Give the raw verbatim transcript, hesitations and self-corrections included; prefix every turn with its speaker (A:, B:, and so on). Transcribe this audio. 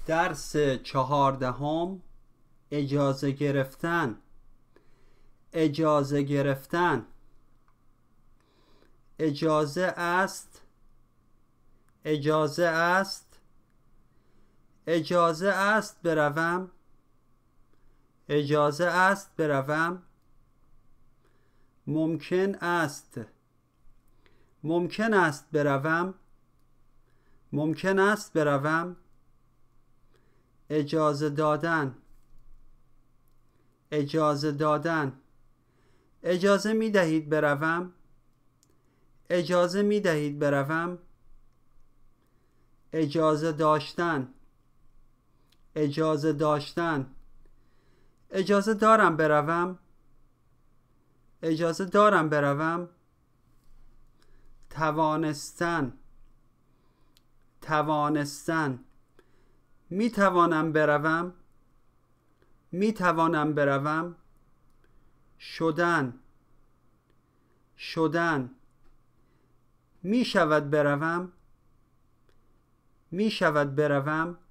A: درس چهاردهم اجازه گرفتن اجازه گرفتن اجازه است اجازه است اجازه است بروم اجازه است بروم ممکن است ممکن است بروم ممکن است بروم اجازه دادن اجازه دادن اجازه می دهید بروم اجازه می دهید بروم اجازه داشتن اجازه داشتن اجازه دارم بروم اجازه دارم بروم توانستن توانستن می توانم بروم می توانم بروم شدن شدن می شود بروم می شود بروم